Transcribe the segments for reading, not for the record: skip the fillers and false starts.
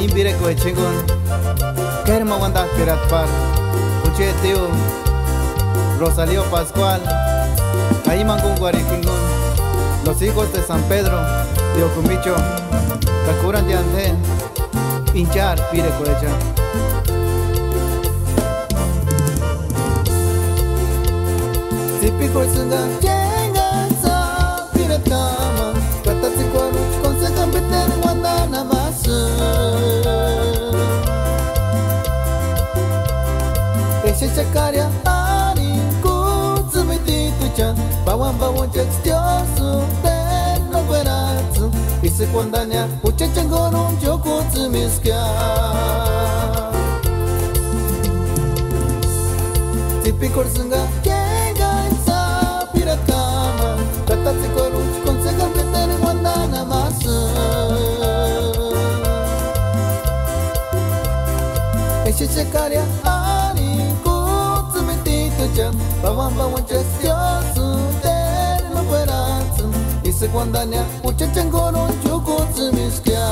impire ko chingon kerma wanda pirat par uche teo Rosalío Pascual ahí mangun guarikingun los hijos de San Pedro de Ocumicho kakuran de ante hinchar pire ko echa Tipiko sunga jenga sa pirat kama kata sikwaru konsekan beter wanda namasa Ese chakarya ani kutsumiti tucha bawang jekstiosu ten no gueratsu ise kwandanya uchechangono joku tsumiskia Tipiko sunga jenga sa pirat kama kata sikwaru konsekan beter wanda namasa Ese chakarya bawang jekstiosu ten no gueratsu ise kwandanya uchechangono joku tsumiskia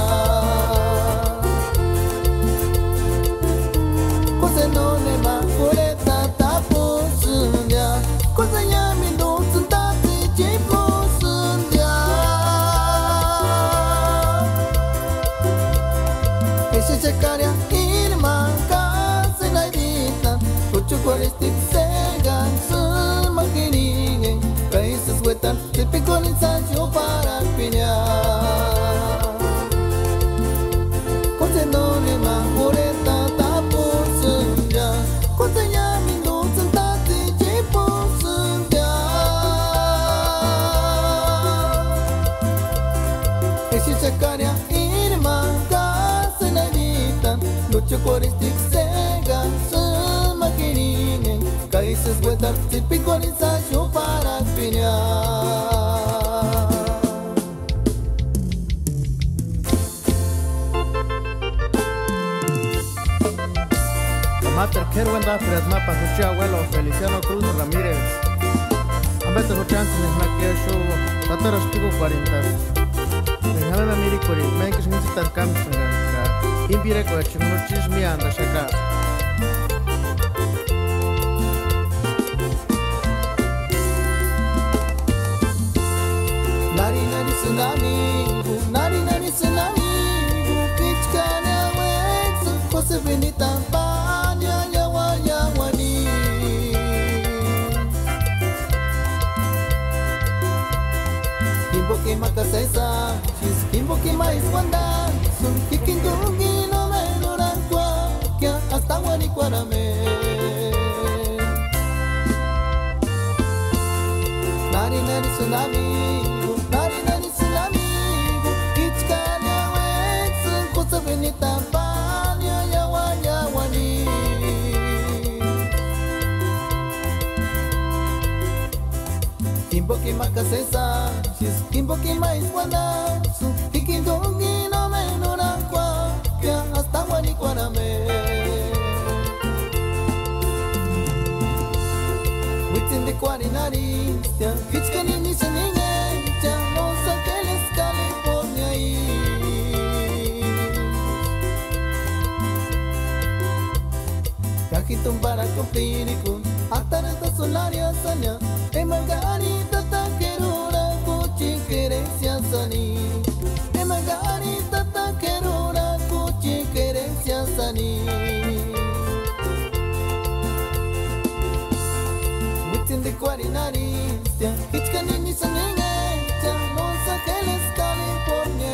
Kose no ne ma kureta tapu sundia Kose yami no tsuntati jipu sundia Ese chakarya irma kase naidita Uchu koristik segan sumakiringin Países huetan típico ensayo para piñar Kose no ne ma kureta tapu sundia Kose yami no tsuntati jipu sundia Ese chakarya irma kase naidita Uchu koristik segan sumakiringin Países huetan típico ensayo para piñar Mater Kerwenda Fresmapa Suchi Abuelo Feliciano Cruz Ramírez Ambete Luchansi Nismakia Show Tataros Pico 40 Nijana Mirikuri Menkis Nisitar Kamsunga Impire Ko Chimurchis Mianda Shaka Nari nari tsunami Kichkana wetsu Kose venita panya yawa yawani Kimbo que makasesa Chis kimbo que mais wanda Sun kikingungi no menuran kwa Kya hasta wani kwarame Nari tsunami Benita panya yawa yawani Kimbo ki makasesa Shis kimbo ki mais wanda Su kikindungi no menura kwa Kya hasta wani kwarame Within the kwarinari Stia kichkani nisaninge Cha Los Angeles, California Kakitung para cumplir con Atarata solaria sanya Emagani tatakerura Kuchi querencia sani Emagani tatakerura Kuchi querencia sani Within the quarinari Kichkani nisaninga Cha Los Angeles, California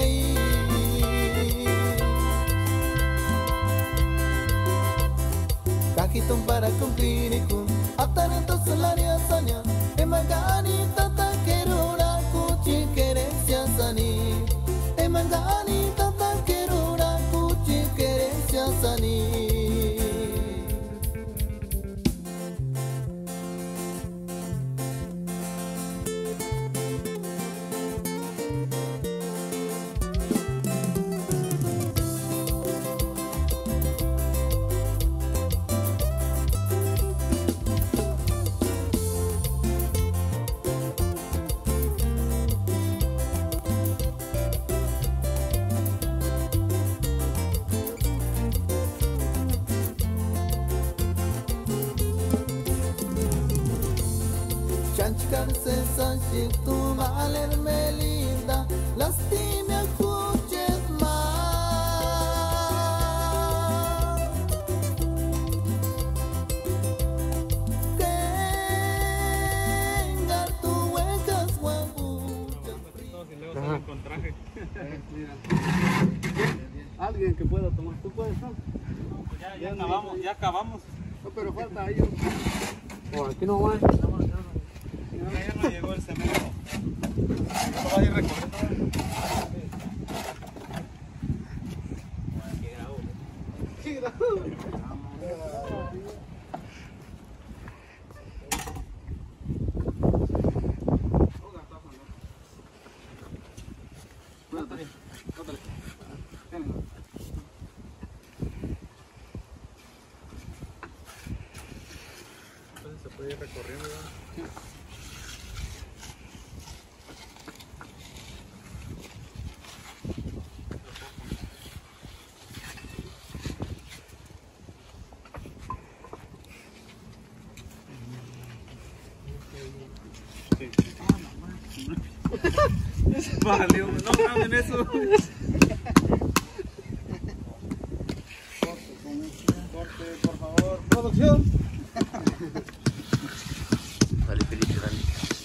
Kakitung para cumplir con Atarata solaria sanya Emagani tatakerura Kuchi querencia sani Emagani tatakerura Kuchi querencia sani Ganchcarse sashi tu valerme linda, lastimia escuches más. Tenga tu huecas guabuchas. Con traje. Alguien que pueda tomar, tú puedes, ¿no? Ya acabamos. No, pero falta ellos. Aquí no va. Ya no llegó el cemento. No va a ir recorriendo. ¿Qué grado? Entonces se puede ir recorriendo, ¿verdad? Vale, no graben eso. Corte, por favor. Producción. Dale, Felipe, dale.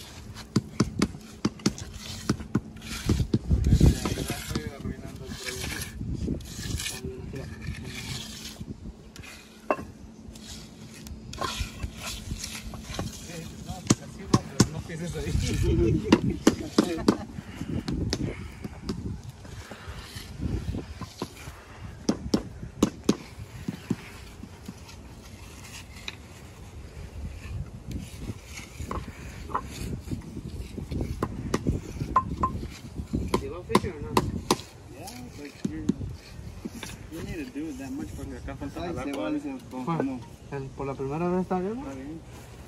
Estoy arruinando el proyecto. No, así va, pero no pienses ahí. Fishing or not? Yeah, like you need to do it that much porque acá falta jalar todavía. Por la primera vez está bien. Está bien.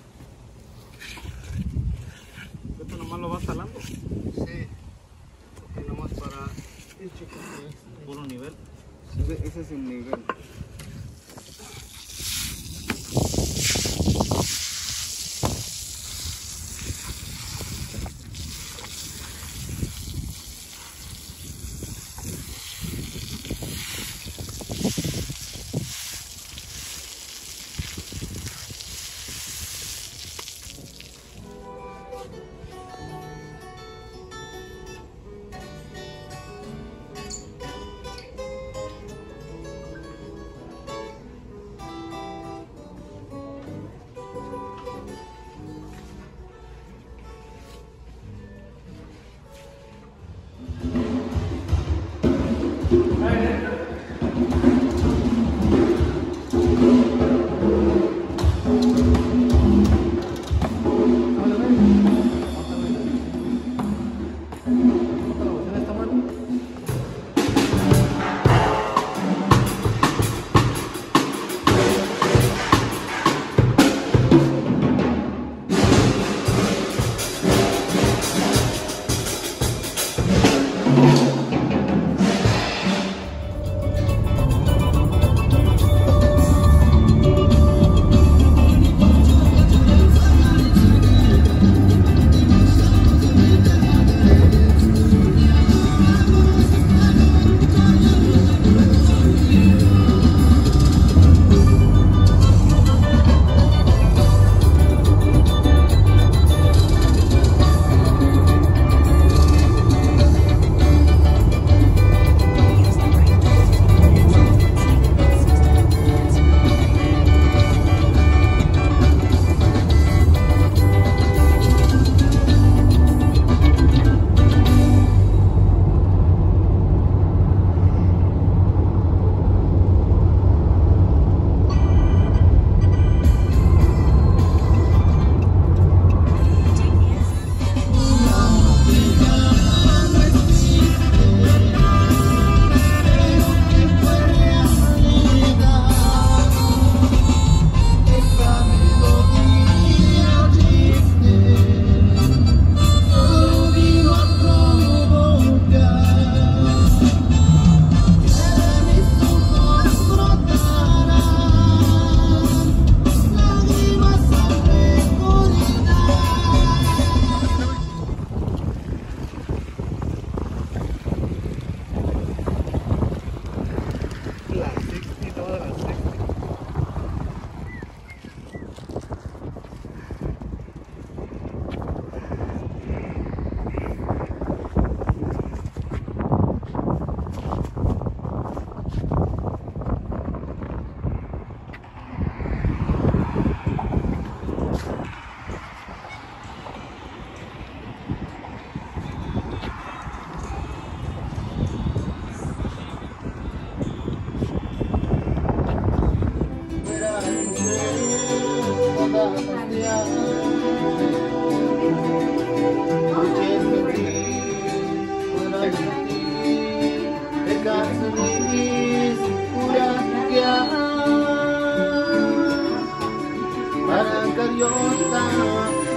¿Esto nomás lo vas jalando? Sí. Porque nomás para el chico. Puro nivel. Ese es el nivel.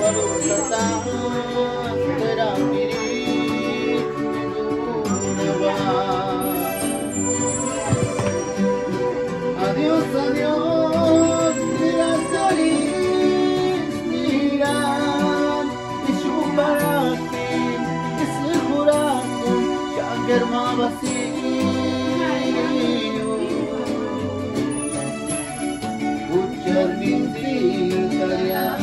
Adiós, adiós, mira feliz, mira, y chuparate, es el jurado, ya que armaba vacío. Escuchar mis días,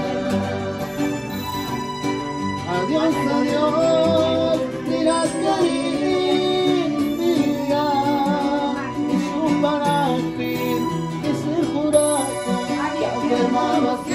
adiós, adiós, mira feliz, mira, y chuparate, es el jurado, ya que armaba vacío.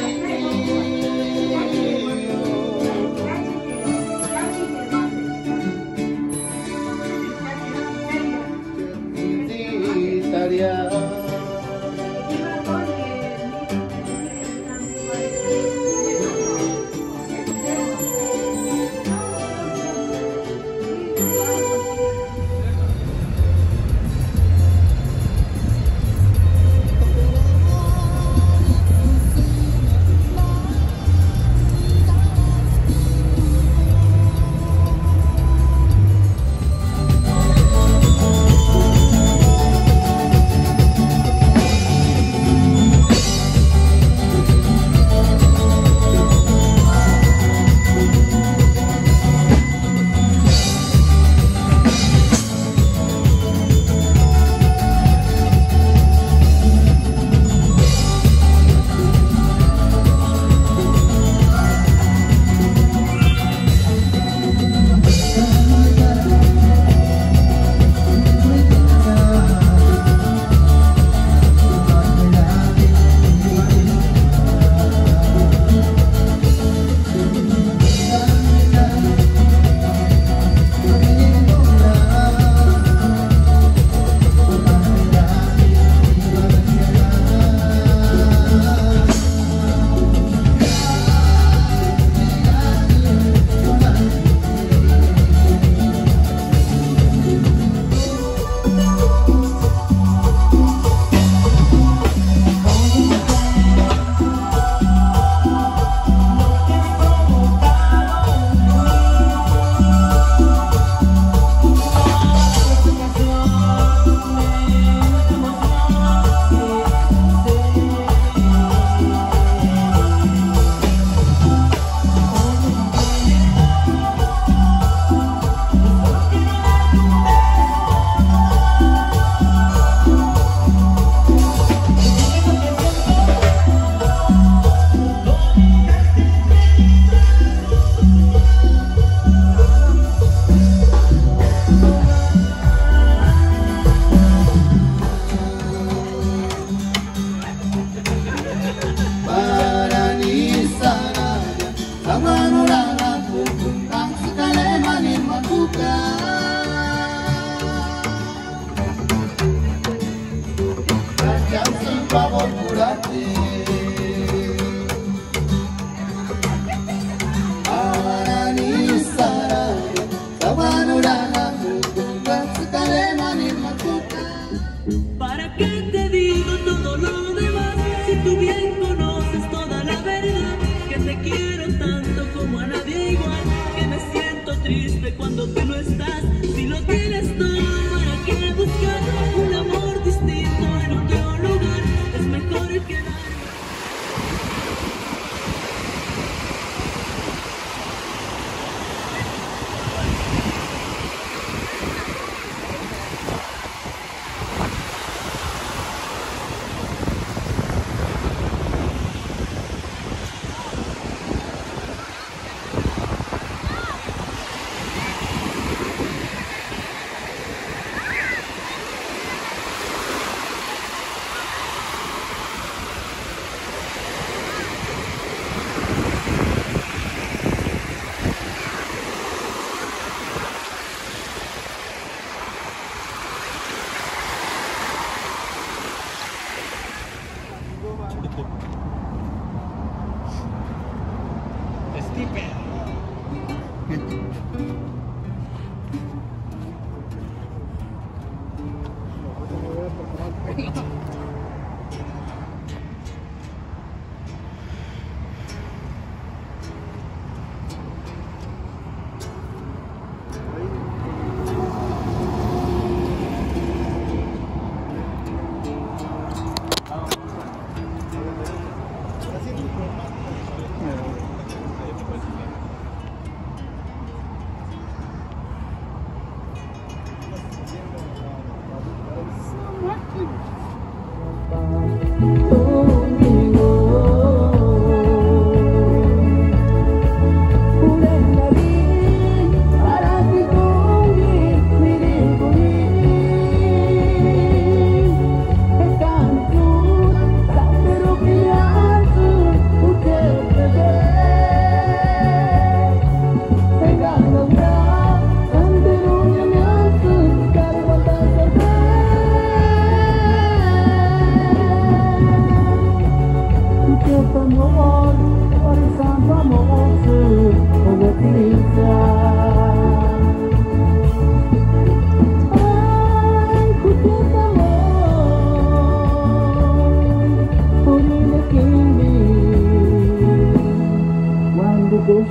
¿Para qué te digo todo lo demás? Si tú bien conoces toda la verdad, que te quiero tanto como a nadie igual, que me siento triste cuando tú no estás. Si lo tienes todo, ¿para qué buscar un amor distinto en otro lugar? Es mejor quedar.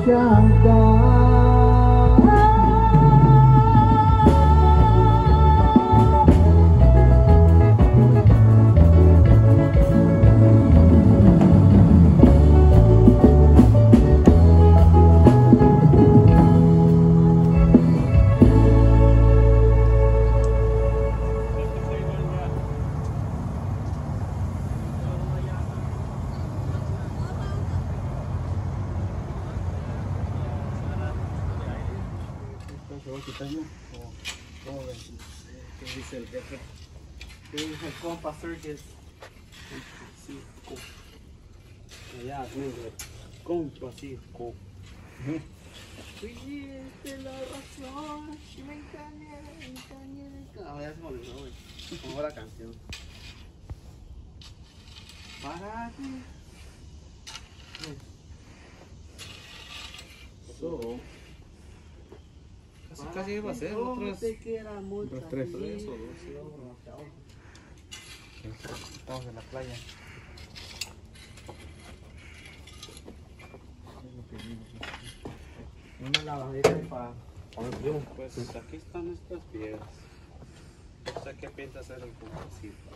Se va a quitar yo. ¿Cómo ven? ¿Qué dice el jefe? ¿Qué dice el compa Circus? Sí, allá, negro. Compa Circo. Fuiste la razón. Y me engañé. Ah, ya se me olvidó, güey. ¿Cómo va la canción? Para ti. So. Casi iba a ser otros 3 o 2. Estamos en la playa. Una lavadera para pues aquí están estas piedras. No sé qué pinta hacer el compacito.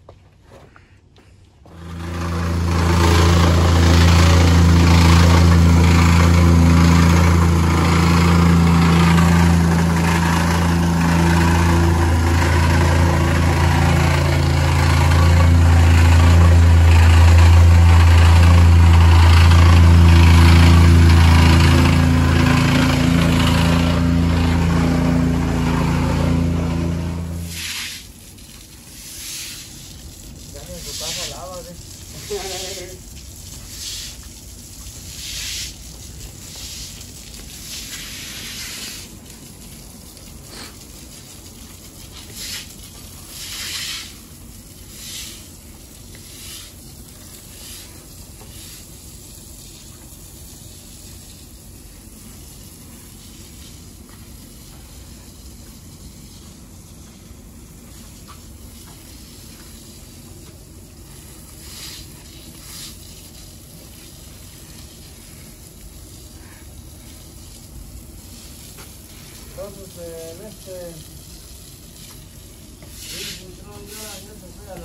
Entonces en este ya se fue a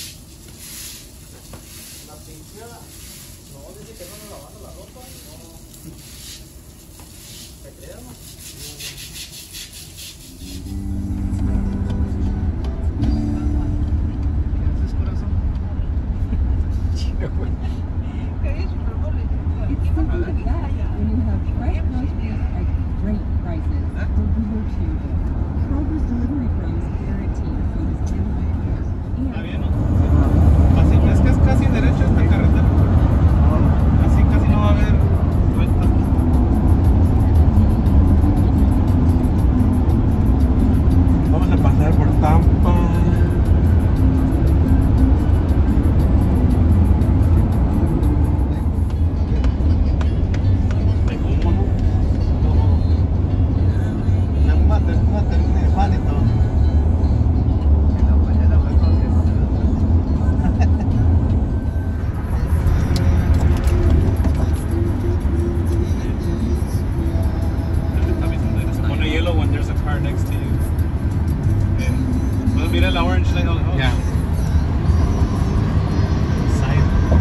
la pintura. No, dice que no nos lavando la ropa. No. ¿Te creemos? ¿Qué haces, corazón? Chido, güey. ¿Qué es? Great prices. Deliver to Kroger's delivery price guaranteed for this delivery. Está bien, ¿no? Así, es que es casi derecho esta carretera. Así casi no va a haber vuelta. Vamos a pasar por Tampa. Mira la orange light on. Yeah. Side.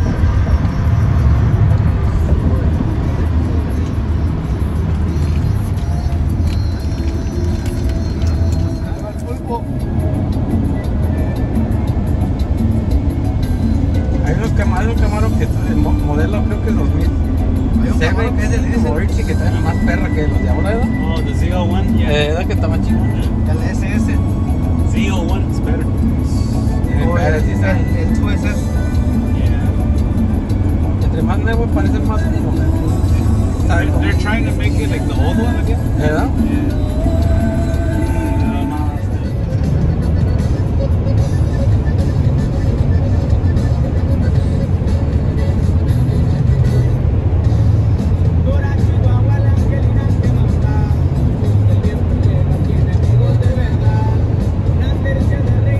Hay unos Camaro que el modelo creo que es 2000. Se ve que es el Oryx que está más perra que los de ahora, ¿verdad? Oh, the Z01, yeah. ¿Verdad que está más chico? El SS. Z01 is better. El 2SS. Yeah. Entre más nuevo parece más como. They're trying to make it like the old one again. ¿Verdad? Yeah. De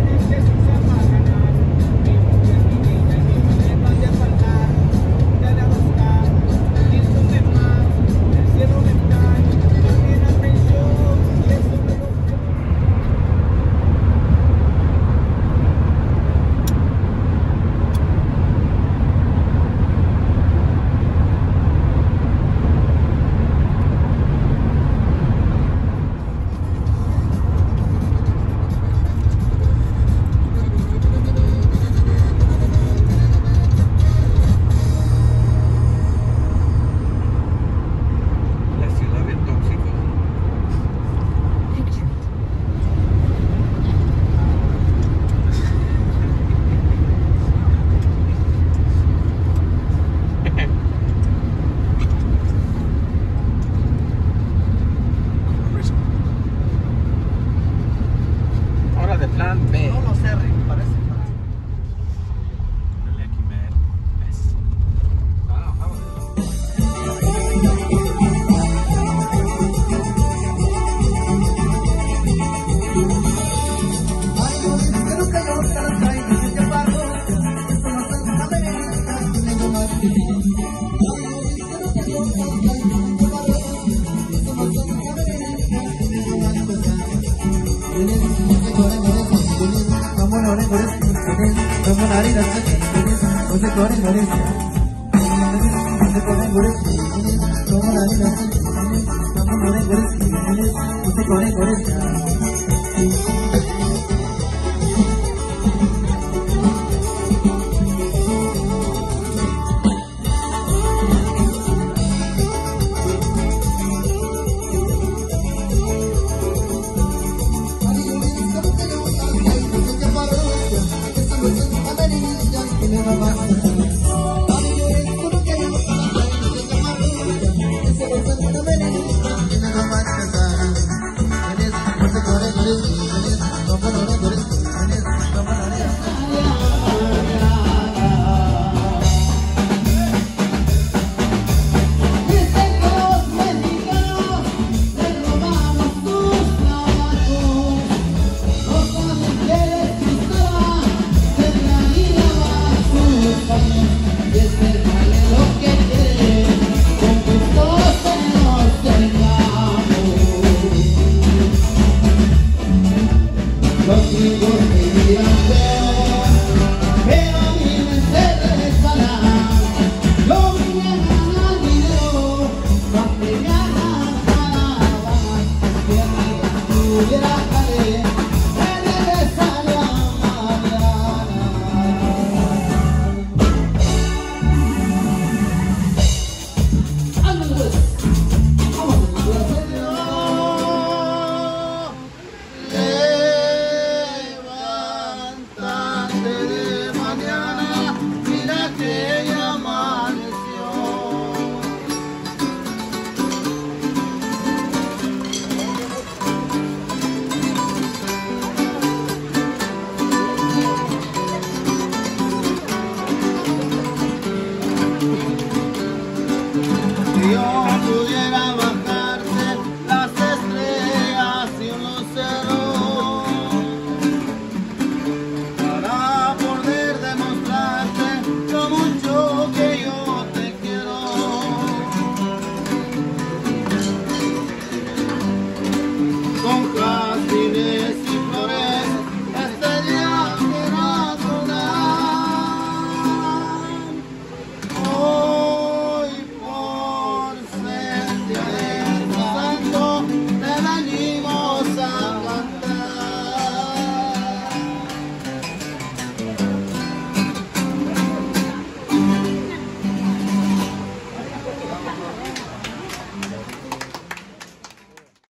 Como